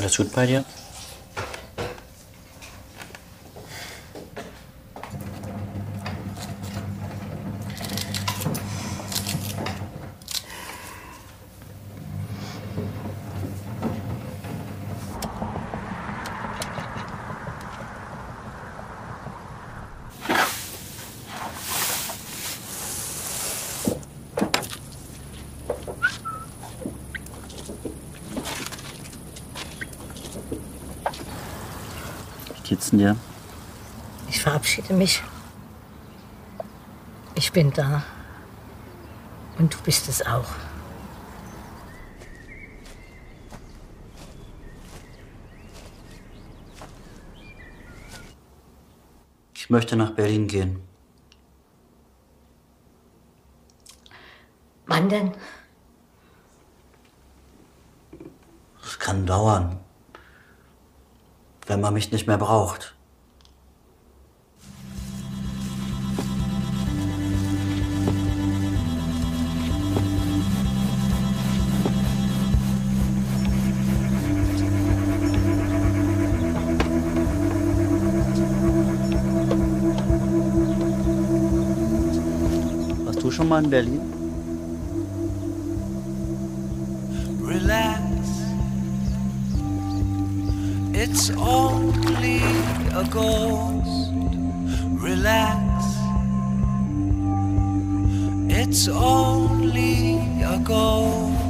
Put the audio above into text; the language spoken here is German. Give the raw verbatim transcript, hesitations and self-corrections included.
Alles gut bei dir? Wie geht's denn dir? Ich verabschiede mich. Ich bin da. Und du bist es auch. Ich möchte nach Berlin gehen. Wann denn? Es kann dauern, wenn man mich nicht mehr braucht. Warst du schon mal in Berlin? Relax, it's only a ghost. Relax, it's only a ghost.